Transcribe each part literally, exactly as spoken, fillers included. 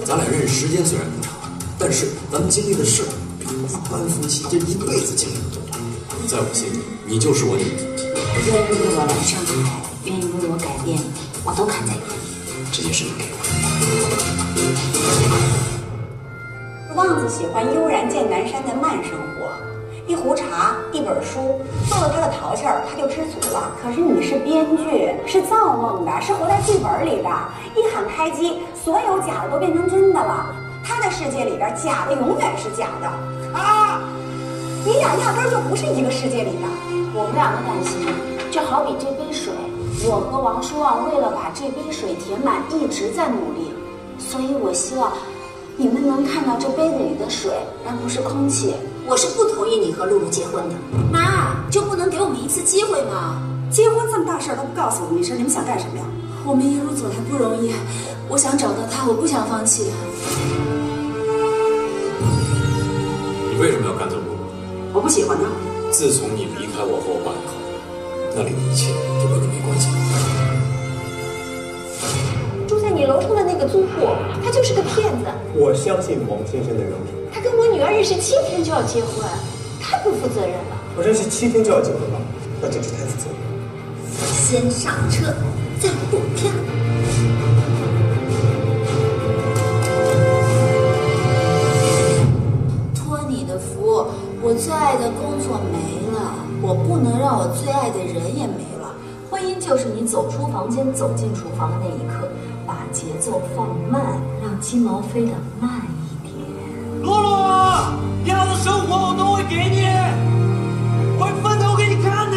咱俩认识时间虽然不长，但是咱们经历的事比一般夫妻这一辈子经历的多。你在我心里，你就是我女人。 愿意为我来上海，愿意为我改变，我都看在眼里。 这件事你给我。 旺子喜欢悠然见南山的慢生活，一壶茶，一本书，做了他的淘气儿，他就知足了。可是你是编剧，是造梦的，是活在剧本里的。一喊开机，所有假的都变成真的了。他的世界里边，假的永远是假的。啊！你俩压根儿就不是一个世界里的。 我们俩的感情就好比这杯水，我和王书旺为了把这杯水填满，一直在努力。所以我希望你们能看到这杯子里的水，而不是空气。 我是不同意你和露露结婚的，妈，就不能给我们一次机会吗？ 结婚这么大事儿都不告诉我们一声，你们想干什么呀？ 我们一路走来不容易，我想找到他，我不想放弃。 你为什么要赶走露露？ 我不喜欢他。 自从你离开我和我爸以后，那里的一切就跟你没关系了。 住在你楼上的那个租户，他就是个骗子。 我相信王先生的人品。 他跟我女儿认识七天就要结婚，太不负责任了。 我认识七天就要结婚了，那真是太负责任了。 先上车，再补票。托你的福，我最爱的工作没了，我不能让我最爱的人也没了。 婚姻就是你走出房间，走进厨房的那一刻，把节奏放慢，让鸡毛飞得慢一点。 露露，你要的生活我都会给你，我会奋斗给你看的。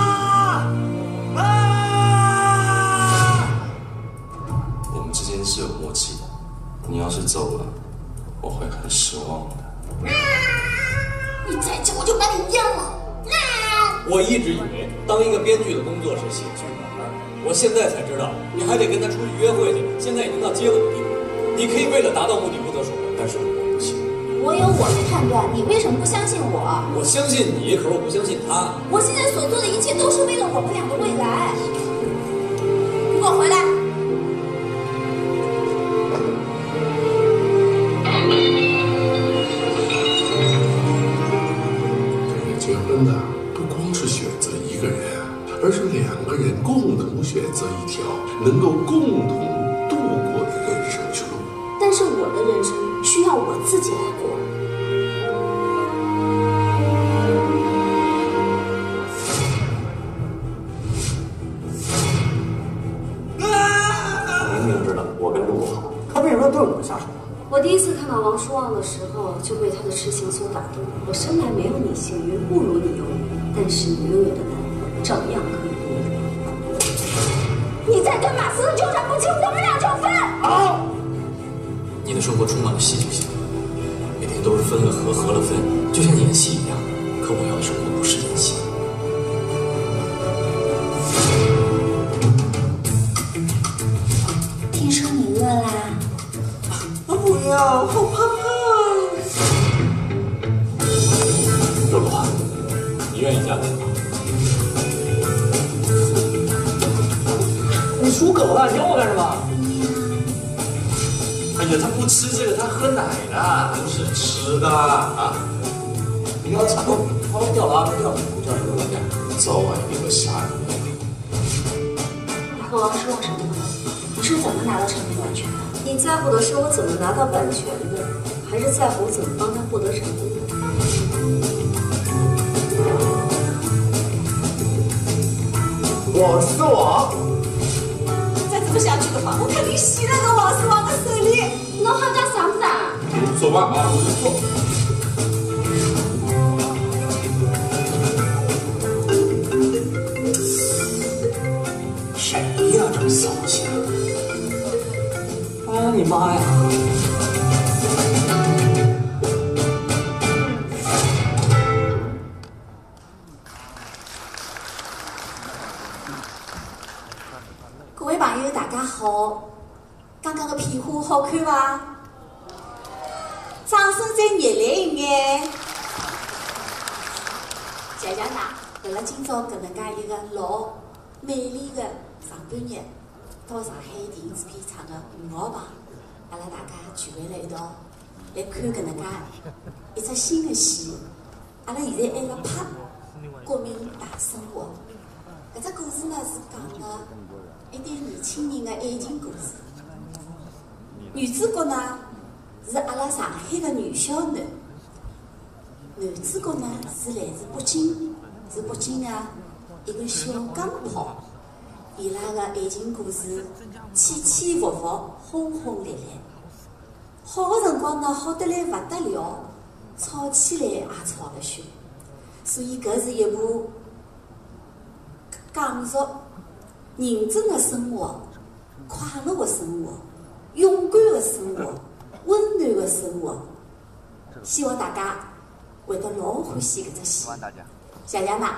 啊！ 我们之间是有默契的，你要是走了，我会很失望的。 你再叫我就把你阉了。 我一直以为当一个编剧的工作是写剧本，我现在才知道你还得跟他出去约会去，现在已经到接吻的地步。你可以为了达到目的不择手段，但是我不行。 我有我的判断，你为什么不相信我？ 我相信你，可是我不相信他。 我现在所做的一切都是为了我们俩的未来。你给我回来！ 结婚的不光是选择一个人，而是两个人共同选择一条能够共同度过的人生之路。 但是我的人生需要我自己来过。 明明知道我跟露露好，他为什么要对我下手啊？ 我第一次看到王书旺的时候，就被他的痴情所打动。我生来没有你幸运，不如你有你，但是你拥有的男人照样可以拥有。 你在跟马斯纠缠不清，我们俩就分。 好。 你的生活充满了戏剧性，每天都是分了合，合了分，就像演戏一样。可我要的生活不是演戏。 听说你饿啦？ 不要，好怕怕。 露露，你愿意嫁给我吗？ 你属狗了，你要我干什么？哎呀，他不吃这个，他喝奶的， 不是吃的啊！ 你要抢，他掉了啊，掉了，这样子点， 早晚一定会杀人的。 你和王书旺什么关系？你是怎么拿到产品版权的？ 你在乎的是我怎么拿到版权的，还是在乎我怎么帮他获得成功？ 我是我。 再这么下去的话，我肯定死在那王思旺的手里。 侬好讲啥子啊？ 走吧啊，我就做。 谁呀？这么骚气！哎呀，你妈呀！ 各位朋友，大家好！刚刚的片花好看伐？掌声再热烈一眼！谢谢㑚，为了今朝搿能介一个老美丽的上半日，到上海电影制片厂的五号棚， 阿拉大家聚会辣一道来看搿能介一只新的戏。阿拉现在还辣拍《国民大生活》。搿只故事呢是讲的一对年轻人的爱情故事。女主角呢是阿拉上海的女小囡，男主角呢是来自北京，是北京的一个小钢炮。伊拉的爱情故事起起伏伏，轰轰烈烈。好的辰光呢，好得来不得了，吵起来也吵得凶。所以搿是一部讲述认真的生活、快乐的生活、勇敢的生活、温暖的生活。希望大家会得老欢喜搿只戏。谢谢㑚。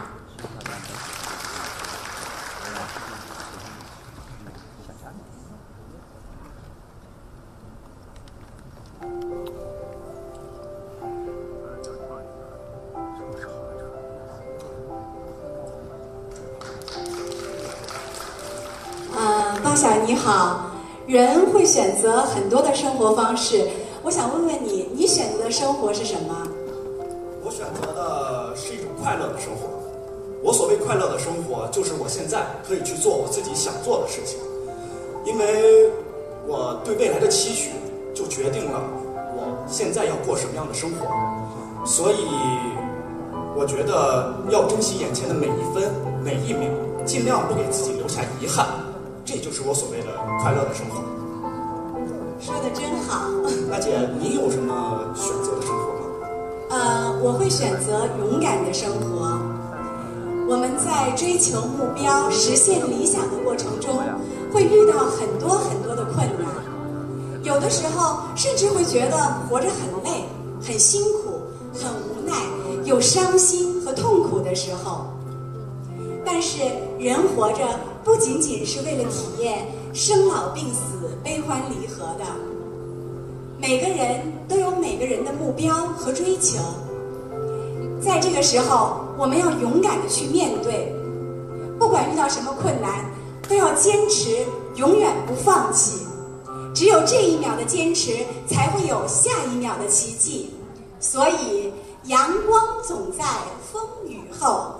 巴小你好，人会选择很多的生活方式，我想问问你，你选择的生活是什么？ 我选择的是一种快乐的生活。我所谓快乐的生活，就是我现在可以去做我自己想做的事情，因为我对未来的期许，就决定了我现在要过什么样的生活。所以，我觉得要珍惜眼前的每一分每一秒，尽量不给自己留下遗憾。这就是我所谓的快乐的生活。 说的真好。 大姐，你有什么选择的生活吗？ 呃，我会选择勇敢的生活。我们在追求目标、实现理想的过程中，会遇到很多很多的困难，有的时候甚至会觉得活着很累、很辛苦、很无奈，有伤心和痛苦的时候。但是人活着不仅仅是为了体验生老病死、悲欢离合的，每个人都有每个人的目标和追求。在这个时候，我们要勇敢的去面对，不管遇到什么困难，都要坚持，永远不放弃。只有这一秒的坚持，才会有下一秒的奇迹。所以，阳光总在风雨后。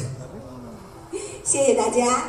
谢谢大家。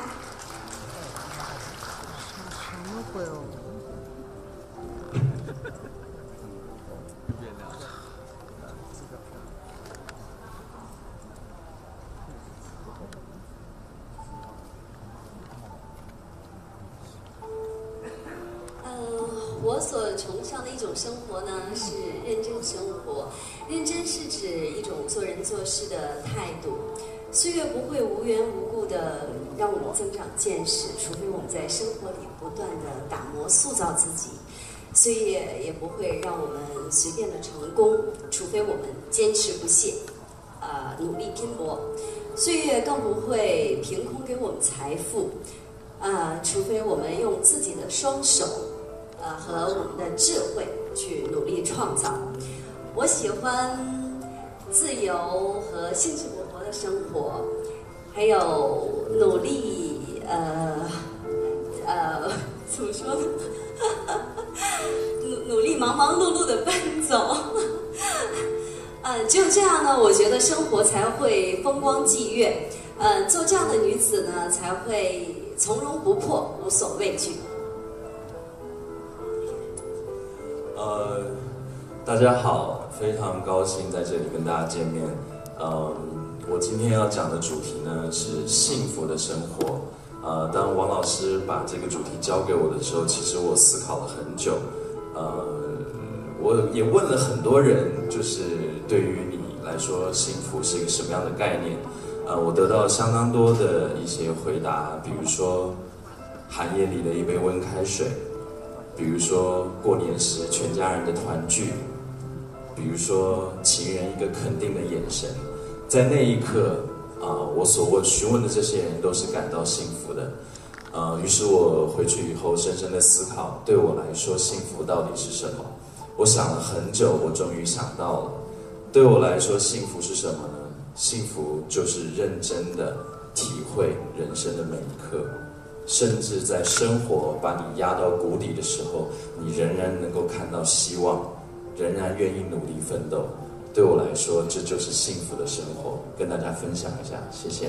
我所崇尚的一种生活呢，是认真生活。认真是指一种做人做事的态度。岁月不会无缘无故的让我们增长见识，除非我们在生活里不断的打磨塑造自己。岁月也不会让我们随便的成功，除非我们坚持不懈，呃，努力拼搏。岁月更不会凭空给我们财富，呃，除非我们用自己的双手。呃，和我们的智慧去努力创造。我喜欢自由和兴致勃勃的生活，还有努力，呃呃，怎么说呢？努努力忙忙碌碌的奔走。呃，只有这样呢，我觉得生活才会风光霁月。呃，做这样的女子呢，才会从容不迫，无所畏惧。 呃，大家好，非常高兴在这里跟大家见面。嗯，我今天要讲的主题呢是幸福的生活。呃，当王老师把这个主题交给我的时候，其实我思考了很久。呃，我也问了很多人，就是对于你来说，幸福是一个什么样的概念？呃，我得到相当多的一些回答，比如说寒夜里的一杯温开水。比如说过年时全家人的团聚，比如说情人一个肯定的眼神，在那一刻啊、呃，我所问询问的这些人都是感到幸福的。呃，于是我回去以后深深的思考，对我来说幸福到底是什么？我想了很久，我终于想到了，对我来说幸福是什么呢？幸福就是认真的体会人生的每一刻， 甚至在生活把你压到谷底的时候，你仍然能够看到希望，仍然愿意努力奋斗。对我来说，这就是幸福的生活，跟大家分享一下，谢谢。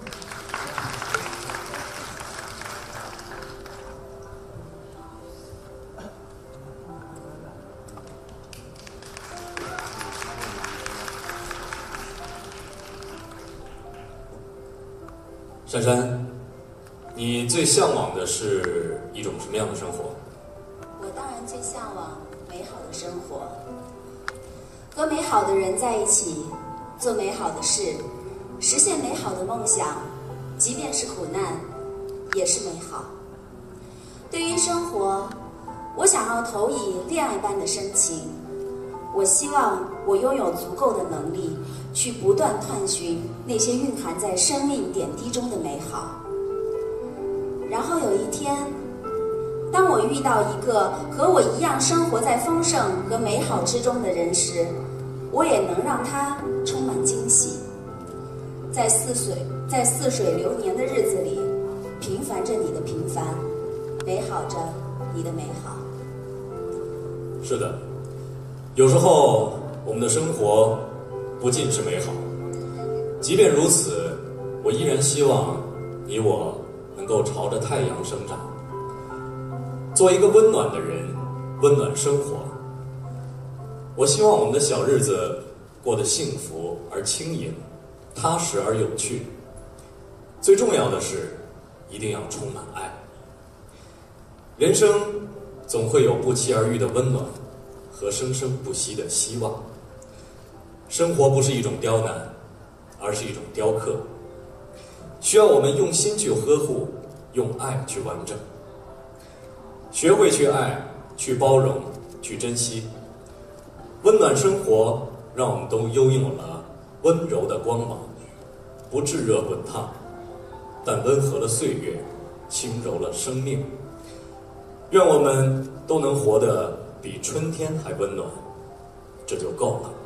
珊珊，你最向往的是一种什么样的生活？ 我当然最向往美好的生活，和美好的人在一起，做美好的事，实现美好的梦想，即便是苦难，也是美好。对于生活，我想要投以恋爱般的深情。我希望我拥有足够的能力，去不断探寻那些蕴含在生命点滴中的美好。然后有一天，当我遇到一个和我一样生活在丰盛和美好之中的人时，我也能让他充满惊喜。在似水在似水流年的日子里，平凡着你的平凡，美好着你的美好。 是的，有时候我们的生活不尽是美好，即便如此，我依然希望你我能够朝着太阳生长，做一个温暖的人，温暖生活。我希望我们的小日子过得幸福而轻盈，踏实而有趣。最重要的是，一定要充满爱。人生总会有不期而遇的温暖和生生不息的希望。生活不是一种刁难，而是一种雕刻，需要我们用心去呵护，用爱去完整。学会去爱，去包容，去珍惜。温暖生活，让我们都拥有了温柔的光芒，不炙热滚烫，但温和了岁月，轻柔了生命。愿我们都能活得比春天还温暖，这就够了。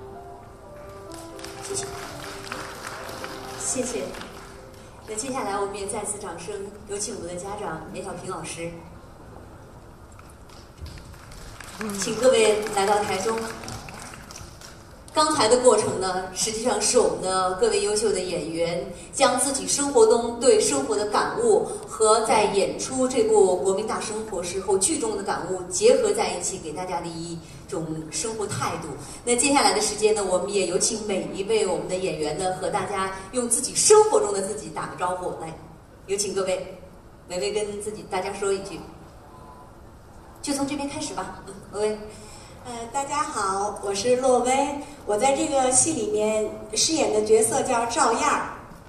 谢谢。 谢谢。那接下来我们也再次掌声，有请我们的家长严小平老师，请各位来到台中。刚才的过程呢，实际上是我们的各位优秀的演员将自己生活中对生活的感悟和在演出这部《国民大生活》时候剧中的感悟结合在一起，给大家的一种生活态度。那接下来的时间呢，我们也有请每一位我们的演员呢，和大家用自己生活中的自己打个招呼。来，有请各位，每位跟自己大家说一句，就从这边开始吧。嗯，各位。 呃，大家好，我是洛薇，我在这个戏里面饰演的角色叫赵燕儿。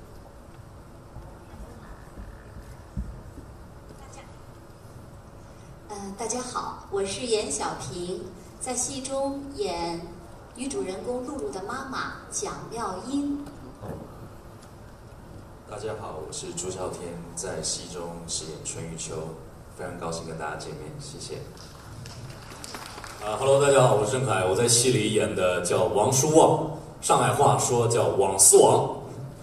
呃，大家好，我是严小平，在戏中演女主人公露露的妈妈蒋妙英。 大家好，我是朱孝天，在戏中饰演春雨秋，非常高兴跟大家见面，谢谢。 啊 ，Hello， 大家好，我是郑恺，我在戏里演的叫王书旺，上海话说叫王思王。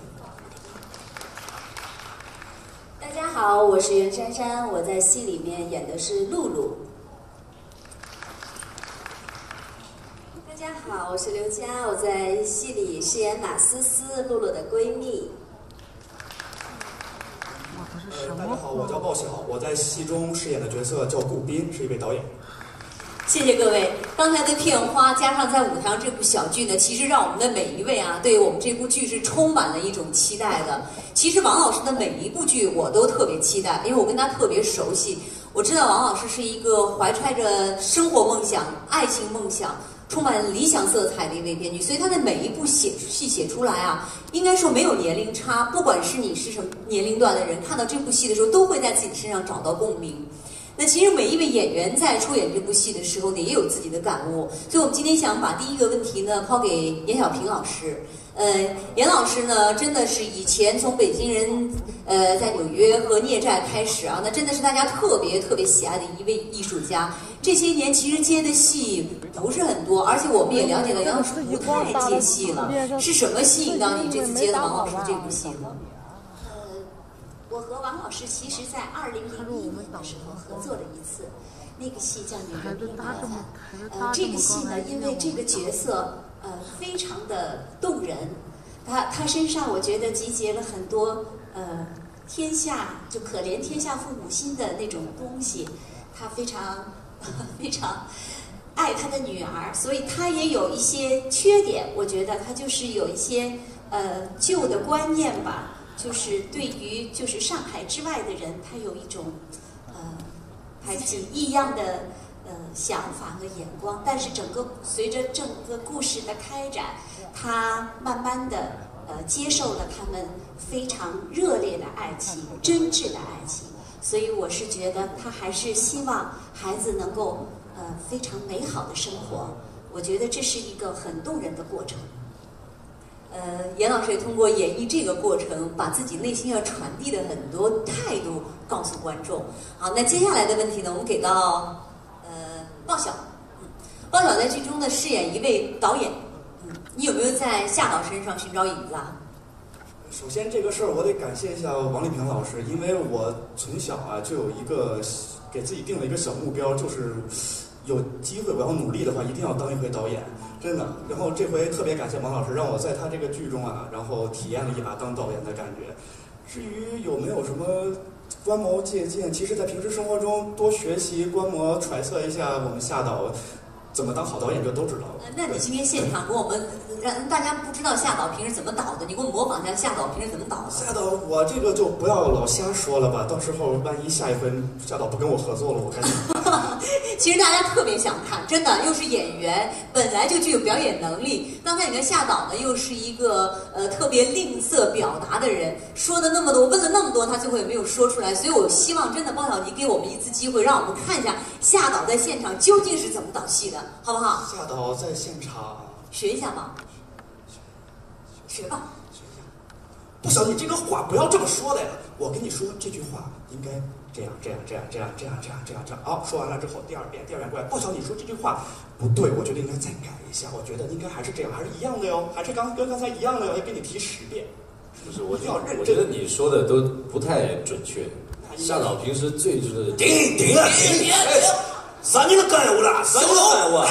大家好，我是袁姗姗，我在戏里面演的是露露。大家好，我是刘佳，我在戏里饰演马思思，露露的闺蜜。 呃，大家好，我叫鲍晓，我在戏中饰演的角色叫顾斌，是一位导演。 谢谢各位，刚才的片花加上在舞台上这部小剧呢，其实让我们的每一位啊，对我们这部剧是充满了一种期待的。其实王老师的每一部剧我都特别期待，因为我跟他特别熟悉，我知道王老师是一个怀揣着生活梦想、爱情梦想、充满理想色彩的一位编剧，所以他的每一部写戏写出来啊，应该说没有年龄差，不管是你是什么年龄段的人，看到这部戏的时候，都会在自己身上找到共鸣。那其实每一位演员在出演这部戏的时候呢，也有自己的感悟。所以我们今天想把第一个问题呢抛给严小平老师。呃，严老师呢，真的是以前从北京人，呃，在纽约和孽债开始啊，那真的是大家特别特别喜爱的一位艺术家。这些年其实接的戏不是很多，而且我们也了解到杨老师不太接戏了。是什么吸引到你这次接的王老师这部戏呢？ 我和王老师其实在二零零一年的时候合作了一次，那个戏叫《女人变白菜》。呃，这个戏呢，因为这个角色呃非常的动人，他他身上我觉得集结了很多呃天下就可怜天下父母心的那种东西，他非常非常爱他的女儿，所以他也有一些缺点，我觉得他就是有一些呃旧的观念吧。就是对于就是上海之外的人，他有一种呃排挤异样的呃想法和眼光，但是整个随着整个故事的开展，他慢慢的呃接受了他们非常热烈的爱情、真挚的爱情，所以我是觉得他还是希望孩子能够呃非常美好的生活，我觉得这是一个很动人的过程。呃，严老师也通过演绎这个过程，把自己内心要传递的很多态度告诉观众。好，那接下来的问题呢，我们给到呃鲍晓。嗯，鲍晓在剧中呢饰演一位导演。嗯，你有没有在夏导身上寻找影子啊？ 首先这个事儿我得感谢一下王丽萍老师，因为我从小啊就有一个给自己定了一个小目标，就是有机会我要努力的话，一定要当一回导演。真的，然后这回特别感谢王老师，让我在他这个剧中啊，然后体验了一把当导演的感觉。至于有没有什么观摩借鉴，其实在平时生活中多学习、观摩、揣测一下我们夏导怎么当好导演，就都知道了。 那你今天现场给我们让大家不知道夏导平时怎么导的，你给我们模仿一下夏导平时怎么导的。 夏导，我这个就不要老瞎说了吧，到时候万一下一回夏导不跟我合作了，我该怎么办？ 其实大家特别想看，真的，又是演员，本来就具有表演能力。刚才你看夏导呢，又是一个呃特别吝啬表达的人，说的那么多，问了那么多，他最后也没有说出来。所以我希望真的包小妮给我们一次机会，让我们看一下夏导在现场究竟是怎么导戏的，好不好？ 夏导在现场学一下嘛，学吧。 不行，你这个话不要这么说的呀！我跟你说，这句话应该这样这样这样这样这样这样这样这样。好，说完了之后，第二遍第二遍过来，不行，你说这句话不对，我觉得应该再改一下。我觉得应该还是这样，还是一样的哟，还是刚跟刚才一样的哟，要给你提十遍。 不是，我要认真。 我觉得你说的都不太准确。夏导平时最就是停停啊停！啥你都干我了，啥你都干我。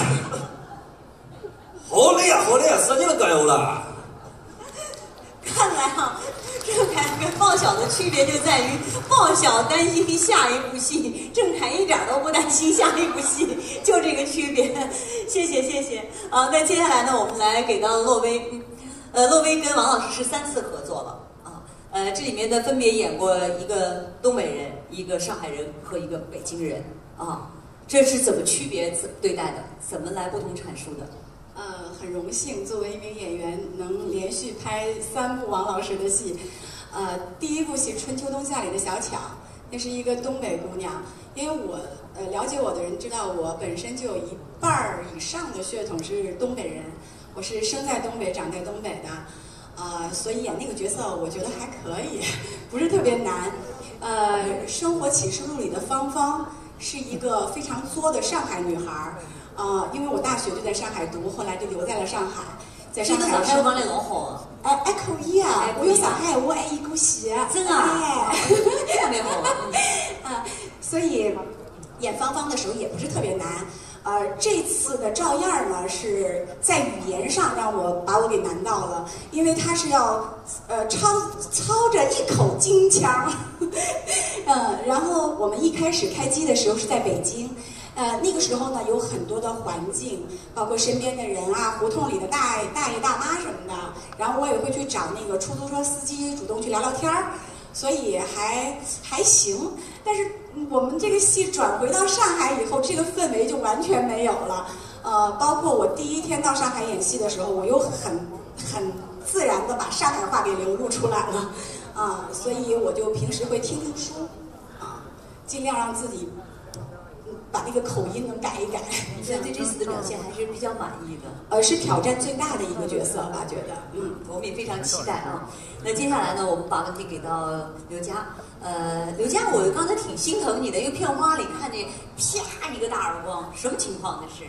好累啊，好累啊，啥你都干我了。 看来啊，郑恺跟鲍晓的区别就在于，鲍晓担心下一部戏，郑恺一点都不担心下一部戏，就这个区别。谢谢谢谢。啊，那接下来呢，我们来给到洛薇。呃，洛薇跟王老师是三次合作了啊。呃，这里面呢分别演过一个东北人、一个上海人和一个北京人啊。这是怎么区别对待的？怎么来不同阐述的？ 呃，很荣幸作为一名演员能连续拍三部王老师的戏。呃，第一部戏《春秋冬夏》里的小巧，那是一个东北姑娘。因为我呃了解我的人知道，我本身就有一半儿以上的血统是东北人，我是生在东北、长在东北的，呃，所以演那个角色我觉得还可以，不是特别难。呃，《生活启示录》里的芳芳是一个非常作的上海女孩。呃，因为我大学就在上海读，后来就留在了上海，在上海。 这个上海话来老好啊！ 哎哎，可以啊！我有上海话爱一股戏， 真啊！ 哎， 特别好啊！所以演芳芳的时候也不是特别难。呃，这次的赵燕儿呢，是在语言上让我把我给难到了，因为她是要呃操操着一口京腔，嗯，然后我们一开始开机的时候是在北京。呃，那个时候呢，有很多的环境，包括身边的人啊，胡同里的大大爷大妈什么的，然后我也会去找那个出租车司机，主动去聊聊天儿，所以还还行。但是我们这个戏转回到上海以后，这个氛围就完全没有了。呃，包括我第一天到上海演戏的时候，我又很很自然的把上海话给流露出来了，啊、呃，所以我就平时会听听书，啊、呃，尽量让自己。把那个口音能改一改， 所以对这次的表现还是比较满意的。 呃，是挑战最大的一个角色吧，觉得。 嗯，我们也非常期待啊。那接下来呢，我们把问题给到刘佳。呃，刘佳，我刚才挺心疼你的，因为片花里看见啪一个大耳光，什么情况？那是？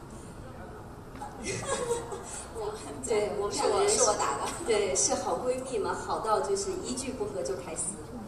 我对我们两个人是我打的，对，是好闺蜜嘛，好到就是一句不合就开撕。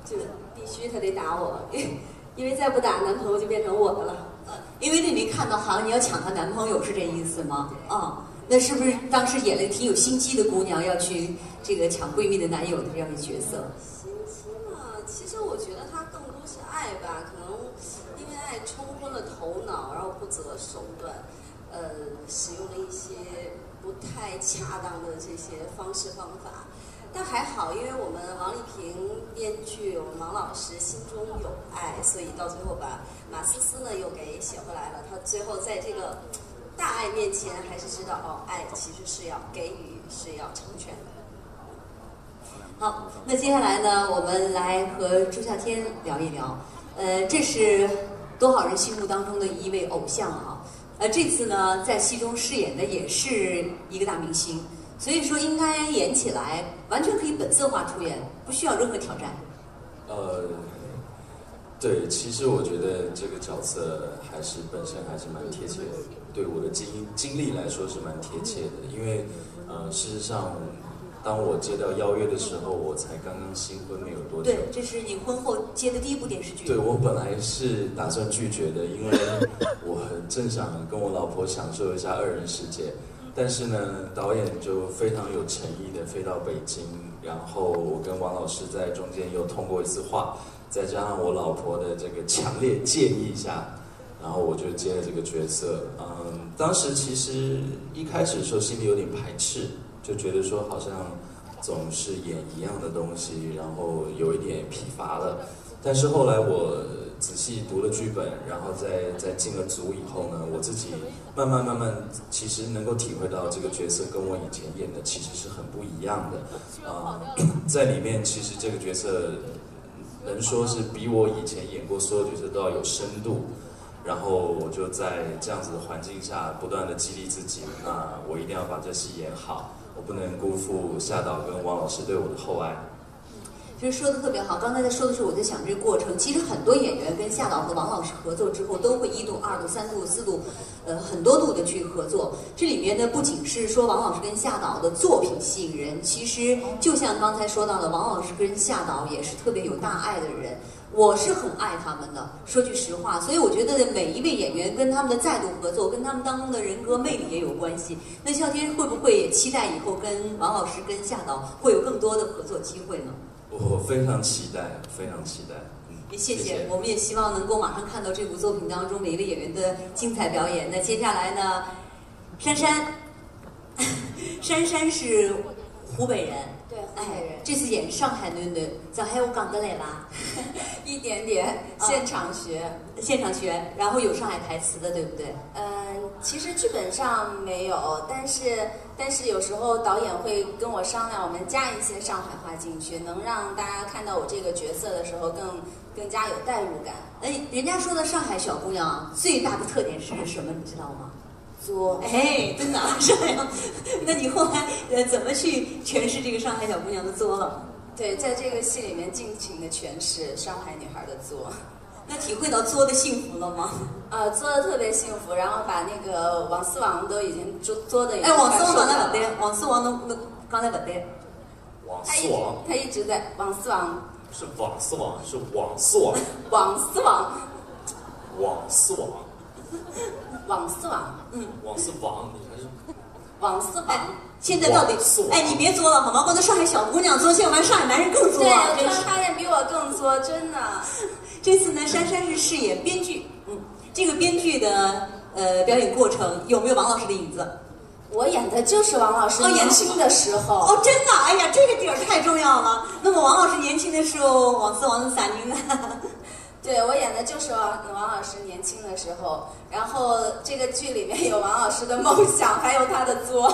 就必须他得打我，因为再不打，男朋友就变成我的了。 因为这没看到，好像你要抢她男朋友是这意思吗？啊、哦，那是不是当时演了挺有心机的姑娘要去这个抢闺蜜的男友的这样的角色？ 心机嘛，其实我觉得他更多是爱吧，可能因为爱冲昏了头脑，然后不择手段，呃，使用了一些不太恰当的这些方式方法。但还好，因为我们王丽萍编剧，我们王老师心中有爱，所以到最后把马思思呢又给写回来了。他最后在这个大爱面前，还是知道哦，爱其实是要给予，是要成全的。 好，那接下来呢，我们来和朱孝天聊一聊。呃，这是多少人心目当中的一位偶像啊。呃，这次呢，在戏中饰演的也是一个大明星。所以说，应该演起来完全可以本色化出演，不需要任何挑战。 呃，对，其实我觉得这个角色还是本身还是蛮贴切的，对我的经经历来说是蛮贴切的。因为呃，事实上，当我接到邀约的时候，我才刚刚新婚没有多久。 对，这是你婚后接的第一部电视剧。 对，我本来是打算拒绝的，因为我正想跟我老婆享受一下二人世界。但是呢，导演就非常有诚意的飞到北京，然后我跟王老师在中间又通过一次话，再加上我老婆的这个强烈建议下，然后我就接了这个角色。嗯，当时其实一开始的时候心里有点排斥，就觉得说好像总是演一样的东西，然后有一点疲乏了。但是后来我仔细读了剧本，然后在在进了组以后呢，我自己慢慢慢慢，其实能够体会到这个角色跟我以前演的其实是很不一样的。啊、呃，在里面其实这个角色能说是比我以前演过所有角色都要有深度。然后我就在这样子的环境下不断的激励自己，那我一定要把这戏演好，我不能辜负夏导跟王老师对我的厚爱。 其实说的特别好，刚才在说的时候，我在想这个过程。其实很多演员跟夏导和王老师合作之后，都会一度、二度、三度、四度，呃，很多度的去合作。这里面呢，不仅是说王老师跟夏导的作品吸引人，其实就像刚才说到的，王老师跟夏导也是特别有大爱的人。我是很爱他们的，说句实话，所以我觉得每一位演员跟他们的再度合作，跟他们当中的人格魅力也有关系。那孝天会不会也期待以后跟王老师、跟夏导会有更多的合作机会呢？ 我非常期待，非常期待。 也谢谢，谢谢我们也希望能够马上看到这部作品当中每一位演员的精彩表演。那接下来呢，珊珊，珊珊是湖北人。 对，湖北人。 哎，这次演上海囡囡，上海话讲得来吧？ 一点点，现场学， 啊、现场学，然后有上海台词的，对不对？ 嗯、呃，其实剧本上没有，但是但是有时候导演会跟我商量，我们加一些上海话进去，能让大家看到我这个角色的时候更更加有代入感。 哎，人家说的上海小姑娘最大的特点是什么？你知道吗？ 作。 哎，真的啊，上海。那你后来呃怎么去诠释这个上海小姑娘的作了？ 对，在这个戏里面尽情的诠释上海女孩的作。 那体会到作的幸福了吗？ 呃，作的特别幸福，然后把那个王思王都已经作作的。 哎，王思王刚才不对，王思王都刚才不对。 王思王， 他一直在王思王。 是王思王，是王思王。 王思王。 王思王。 王思王， 嗯， 王思王，你还是王思王。 现在到底，哎，你别作了好吗？光那上海小姑娘作，现在完上海男人更作啊！ 对，我突然发现比我更作，真的。 这次呢，珊珊是饰演编剧，嗯，这个编剧的呃表演过程有没有王老师的影子？ 我演的就是王老师年轻的时候。 哦，哦真的？哎呀，这个点儿太重要了。那么王老师年轻的时候，王思王是啥人呢？ 对，我演的就是王王老师年轻的时候，然后这个剧里面有王老师的梦想，还有他的作。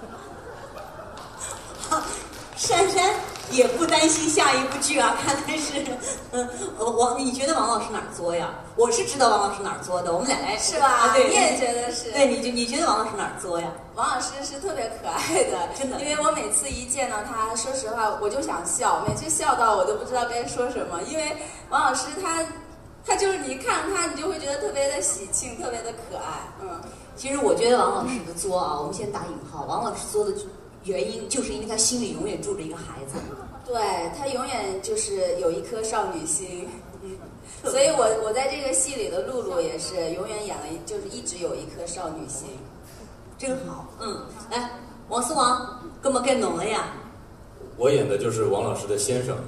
珊珊也不担心下一部剧啊，看来是，嗯，王，你觉得王老师哪儿作呀？我是知道王老师哪儿作的，我们俩来是吧？ 啊、对， 你也觉得是？ 对，你觉你觉得王老师哪儿作呀？ 王老师是特别可爱的， 真的， 因为我每次一见到他，说实话我就想笑，每次笑到我都不知道该说什么，因为王老师他。他就是你看他，你就会觉得特别的喜庆，特别的可爱。嗯， 其实我觉得王老师的作啊，我们先打引号，王老师作的原因就是因为他心里永远住着一个孩子。 对，她永远就是有一颗少女心。嗯，所以我我在这个戏里的露露也是永远演了，就是一直有一颗少女心， 真好。嗯，来，王思王，哥们该侬了呀。 我演的就是王老师的先生。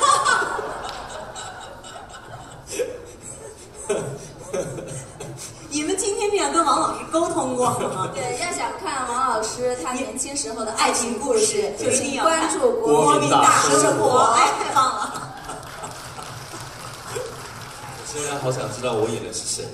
你们今天这样跟王老师沟通过吗？ 对，要想看王老师他年轻时候的爱情故事， 就一定要关注国民大生活。 哎，太棒了！ 现在好想知道我演的是谁。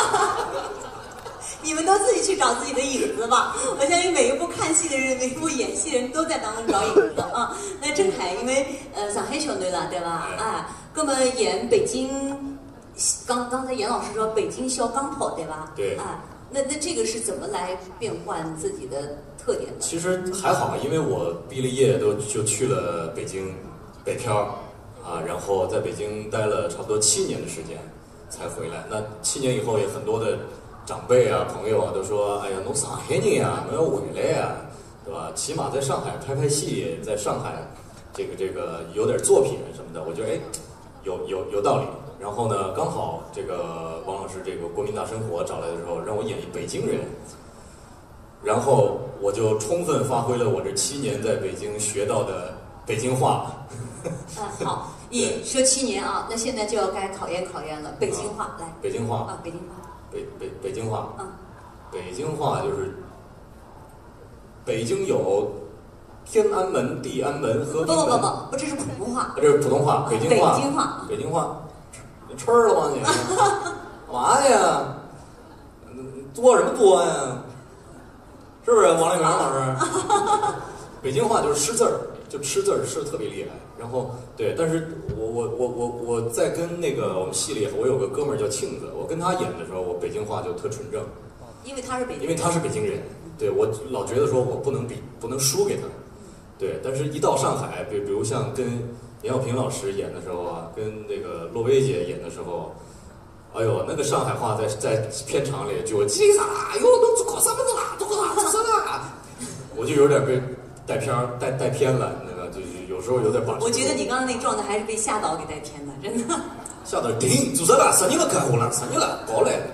你们都自己去找自己的影子吧。我相信每一部看戏的人，每一部演戏的人都在当中找影子啊。那郑恺，因为呃上海小囡了，对吧？啊，那么演北京，刚刚才严老师说北京小钢炮，对吧？ 对。 啊，那那这个是怎么来变换自己的特点的？ 其实还好，因为我毕了业都就去了北京北漂啊，然后在北京待了差不多七年的时间才回来。那七年以后也很多的长辈啊、朋友啊都说：“哎呀，侬上海人呀，侬要回来呀，对吧？起码在上海拍拍戏，在上海这个这个有点作品什么的。”我觉得哎，有有有道理。然后呢，刚好这个王老师这个《国民大生活》找来的时候，让我演一北京人，然后我就充分发挥了我这七年在北京学到的北京话。 啊，好，你说七年啊，那现在就要该考验考验了。北京话， 啊、 来， 北京话啊，北京话。 北北北京话， 嗯， 北京话就是北京有天安门、地安门、和平门。 不不不不，不，这是普通话。 这是普通话，北京话。 北京话， 北京话。你吃了吗你？干嘛呀？多什么多呀？是不是王立明老师？北京话就是吃字儿，就吃字儿吃的特别厉害。然后对，但是我我我我我在跟那个我们戏里，我有个哥们儿叫庆子，我跟他演的时候，我北京话就特纯正， 因为他是北京人， 因为他是北京人，对我老觉得说我不能比，不能输给他，对，但是一到上海，比比如像跟严小平老师演的时候啊，跟那个洛薇姐演的时候，哎呦，那个上海话在在片场里就叽啥，哟，都做考三分钟啦，都考做啥啦，我就有点被带偏带带偏了，那个就有时候有点把。 我觉得你刚刚那状态还是被夏导给带偏的，真的。 夏导停，做啥啦？十年了开火了，十年了，搞来。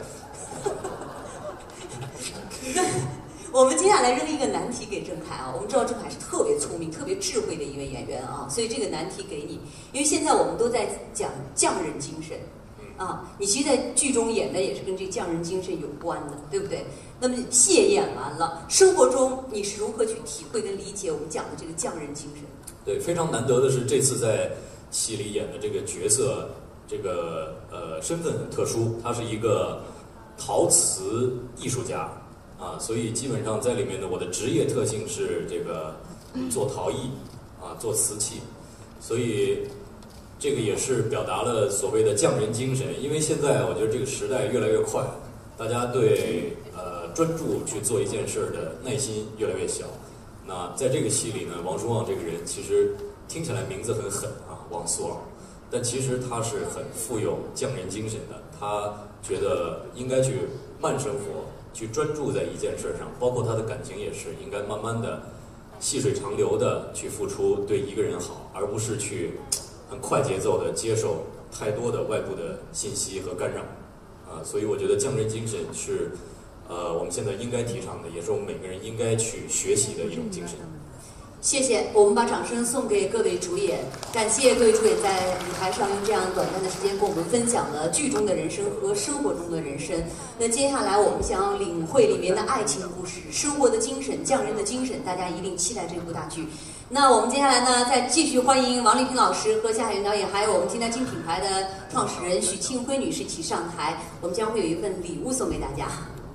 我们接下来扔一个难题给郑恺啊，我们知道郑恺是特别聪明、特别智慧的一位演员啊，所以这个难题给你，因为现在我们都在讲匠人精神，啊，你其实在剧中演的也是跟这匠人精神有关的，对不对？那么戏也演完了，生活中你是如何去体会跟理解我们讲的这个匠人精神？ 对，非常难得的是这次在戏里演的这个角色，这个呃身份很特殊，他是一个陶瓷艺术家。啊，所以基本上在里面呢，我的职业特性是这个做陶艺啊，做瓷器，所以这个也是表达了所谓的匠人精神。因为现在我觉得这个时代越来越快，大家对呃专注去做一件事的耐心越来越小。那在这个戏里呢，王书旺这个人其实听起来名字很狠啊，王苏旺，但其实他是很富有匠人精神的。他觉得应该去慢生活。去专注在一件事上，包括他的感情也是应该慢慢的、细水长流的去付出，对一个人好，而不是去很快节奏的接受太多的外部的信息和干扰。啊，所以我觉得匠人精神是，呃，我们现在应该提倡的，也是我们每个人应该去学习的一种精神。 谢谢，我们把掌声送给各位主演，感谢各位主演在舞台上用这样短暂的时间跟我们分享了剧中的人生和生活中的人生。那接下来我们想要领会里面的爱情故事、生活的精神、匠人的精神，大家一定期待这部大剧。那我们接下来呢，再继续欢迎王丽萍老师和夏海源导演，还有我们金南京品牌的创始人许庆辉女士一起上台，我们将会有一份礼物送给大家。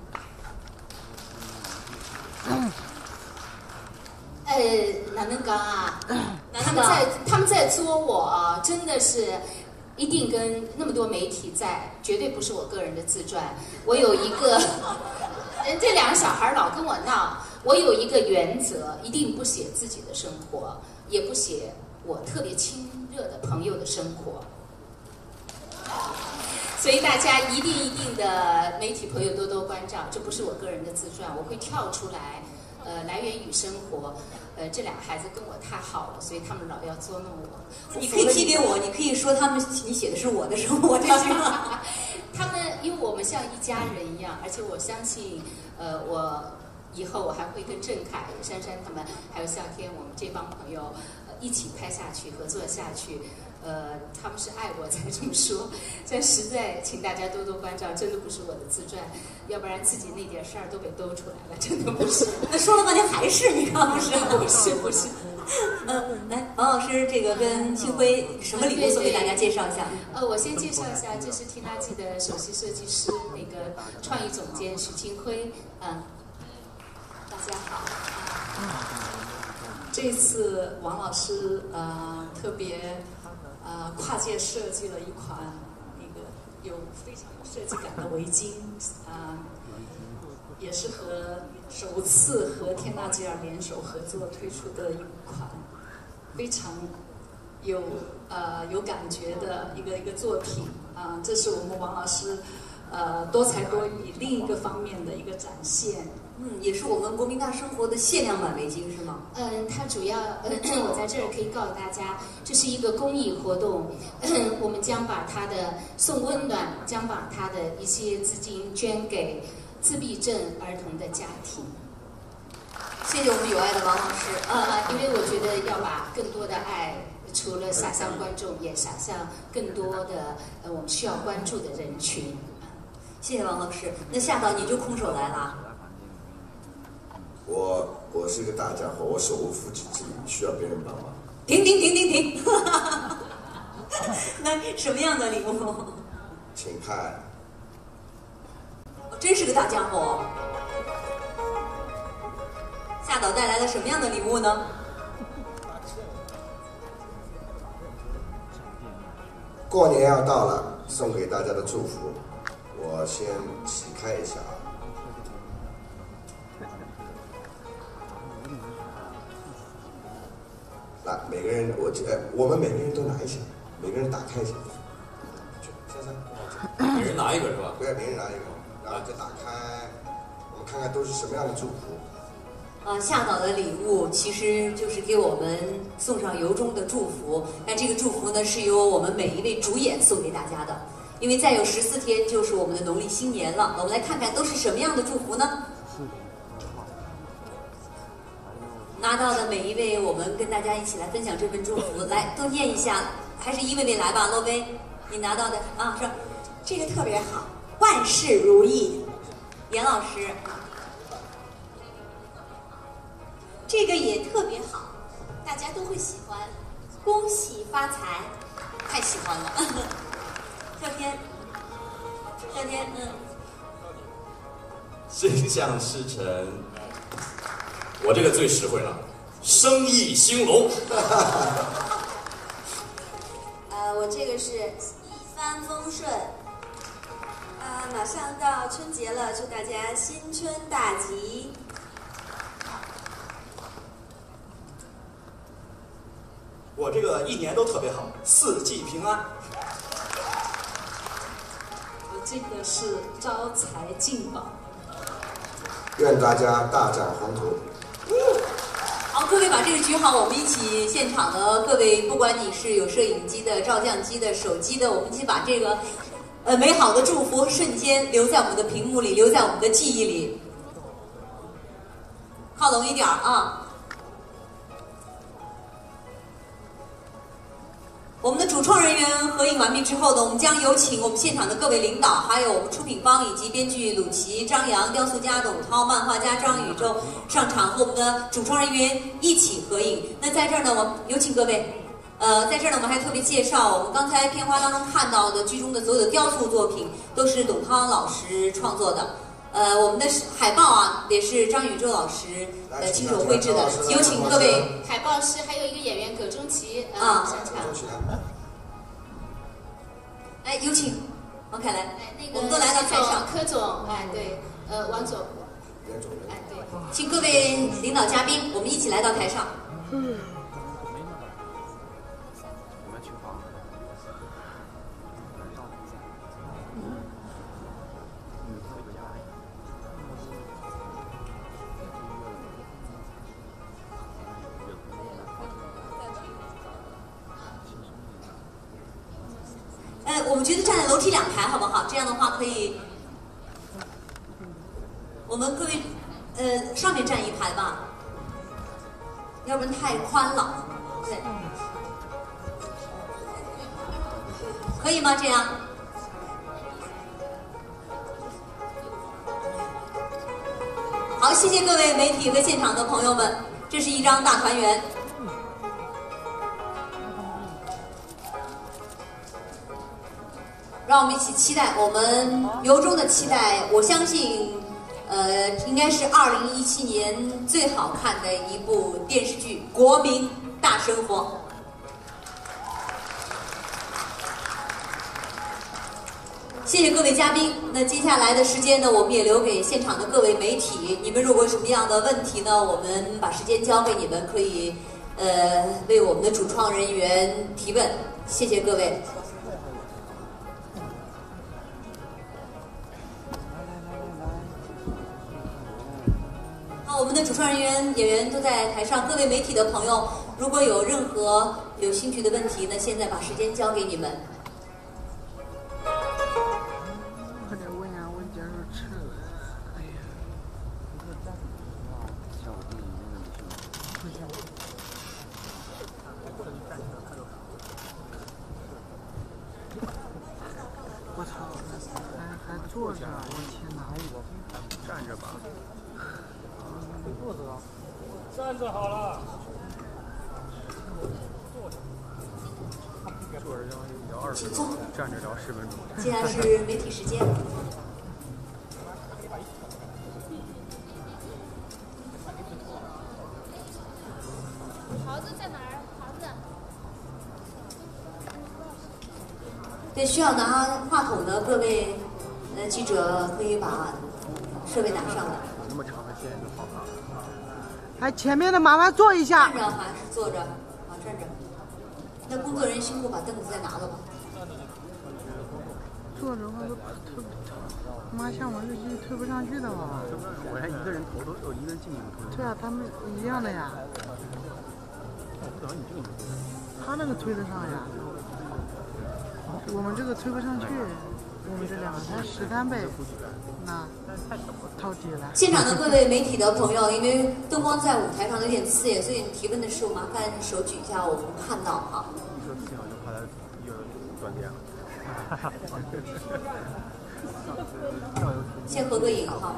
嗯呃，哪能讲啊？他们在他们在捉我啊，真的是一定跟那么多媒体在，绝对不是我个人的自传。我有一个，这两个小孩老跟我闹，我有一个原则，一定不写自己的生活，也不写我特别亲热的朋友的生活。所以大家一定一定的媒体朋友多多关照，这不是我个人的自传，我会跳出来。 呃，来源于生活。呃，这俩孩子跟我太好了，所以他们老要捉弄我。 你可以批给我，你可以说他们你写的是我的生活这句话。 他们因为我们像一家人一样，而且我相信，呃，我以后我还会跟郑恺、珊珊他们，还有夏天我们这帮朋友，呃，一起拍下去，合作下去。呃，他们是爱我才这么说，但实在请大家多多关照，真的不是我的自传，要不然自己那点事儿都被兜出来了，真的不是。 那说了半天还是你看不是？ 不是不是。 嗯，来，王老师，这个跟庆辉什么礼物送给大家介绍一下？ 呃，我先介绍一下，这是缇娜记的首席设计师，那个创意总监许庆辉。嗯，大家好。这次王老师呃特别。呃，跨界设计了一款那个有非常有设计感的围巾，啊、呃，也是和首次和天纳吉尔联手合作推出的一款非常有呃有感觉的一个一个作品啊、呃，这是我们王老师呃多才多艺另一个方面的一个展现。 嗯，也是我们国民大生活的限量版围巾是吗？ 嗯，它主要，呃、我在这儿可以告诉大家，这是一个公益活动，我们将把它的送温暖，将把它的一些资金捐给自闭症儿童的家庭。 谢谢我们有爱的王老师。 呃，因为我觉得要把更多的爱，除了洒向观众，也洒向更多的呃我们需要关注的人群。 谢谢王老师。那夏导你就空手来了。 我我是一个大家伙，我手无缚鸡之力，需要别人帮忙。 停停停停停！那什么样的礼物？ 请看。 真是个大家伙。夏导带来了什么样的礼物呢？ 过年要到了，送给大家的祝福，我先启开一下啊。来，每个人，我呃，我们每个人都拿一下，每个人打开一下。珊珊， 每人拿一个是吧？ 对，每人拿一个，然后再打开，我们看看都是什么样的祝福。 啊，夏导的礼物其实就是给我们送上由衷的祝福，但这个祝福呢是由我们每一位主演送给大家的，因为再有十四天就是我们的农历新年了。我们来看看都是什么样的祝福呢？拿到的每一位，我们跟大家一起来分享这份祝福，来都念一下，还是一位位来吧。洛薇，你拿到的啊，是这个特别好，万事如意。 严老师， 这个也特别好，大家都会喜欢，恭喜发财， 太喜欢了。夏天，夏天，嗯， 心想事成。我这个最实惠了，生意兴隆。 呃，我这个是一帆风顺。啊、呃，马上到春节了，祝大家新春大吉。 我这个一年都特别好，四季平安。 我这个是招财进宝。 愿大家大展宏图。 好，各位把这个举好，我们一起现场的各位，不管你是有摄影机的、照相机的、手机的，我们一起把这个呃美好的祝福瞬间留在我们的屏幕里，留在我们的记忆里。靠拢一点啊！我们的主创人员合影完毕之后呢，我们将有请我们现场的各位领导，还有我们出品方以及编剧鲁琪、张扬、雕塑家董涛、漫画家张宇宙上场和我们的主创人员一起合影。那在这儿呢，我有请各位。呃，在这儿呢，我们还特别介绍，我们刚才片花当中看到的剧中的所有的雕塑作品都是董涛老师创作的。呃，我们的海报啊，也是张宇宙老师呃亲手绘制的。有请各位。 海报师还有一个演员葛中奇呃啊上场。 来，有请王凯来。 哎，那个我们都来到台上。 柯总，哎，对，呃，王总，哎，对， 请各位领导嘉宾，我们一起来到台上。嗯。 我们觉得站在楼梯两排好不好？这样的话可以，我们各位，呃，上面站一排吧，要不然太宽了。对，可以吗？这样？好，谢谢各位媒体和现场的朋友们，这是一张大团圆。让我们一起期待，我们由衷的期待。我相信，呃，应该是二零一七年最好看的一部电视剧《国民大生活》。谢谢各位嘉宾。那接下来的时间呢，我们也留给现场的各位媒体。你们如果有什么样的问题呢，我们把时间交给你们，可以呃为我们的主创人员提问。谢谢各位。好，我们的主创人员、演员都在台上。各位媒体的朋友，如果有任何有兴趣的问题呢，现在把时间交给你们。 我操，还还坐着，我天哪！站着吧。坐着。站着好了。坐着聊二十分钟，站着聊十分钟。 接下来是媒体时间。 桃子在哪儿？桃子。 对，需要拿话筒的各位呃记者可以把设备拿上来。 那么长的线就好了。哎，前面的麻烦坐一下。 站着还是坐着？啊，站着。那工作人员辛苦把凳子再拿了吧。 坐着我都推，妈像我这机推不上去的嘛。我还一个人头都有一个人进去推。对啊，他们一样的呀。他那个推得上呀。我们这个推不上去，我们这两个才十三倍，那太低了。 现场的各位媒体的朋友，因为灯光在舞台上有点刺眼，所以提问的时候麻烦手举一下，我们看到哈。 一说幸好就怕它又断电了。 先合个影哈。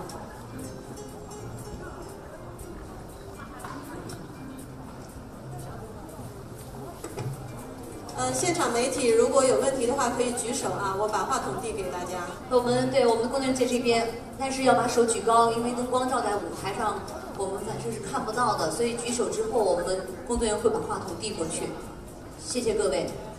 呃，现场媒体如果有问题的话，可以举手啊，我把话筒递给大家。 我们对我们的工作人员在这边，但是要把手举高，因为灯光照在舞台上，我们反正是看不到的，所以举手之后，我们工作人员会把话筒递过去。谢谢各位。